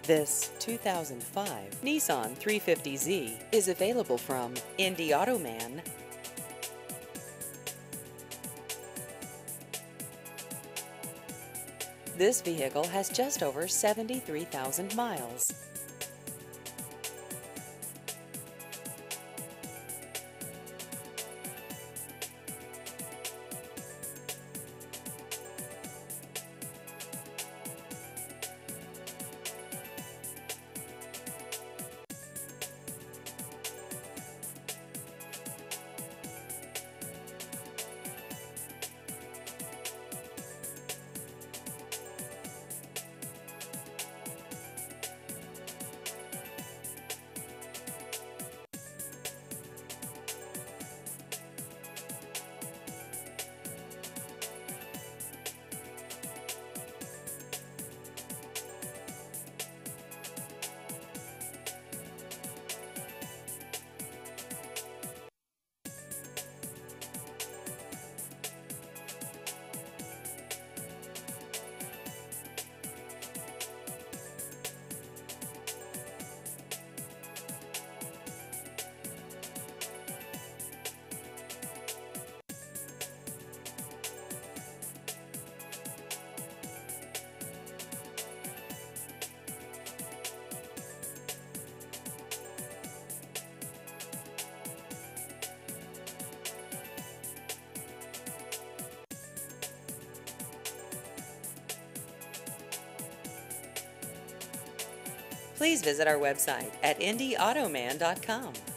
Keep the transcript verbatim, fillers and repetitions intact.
This two thousand five Nissan three fifty Z is available from Indy Automan. This vehicle has just over seventy-three thousand miles. Please visit our website at indy automan dot com.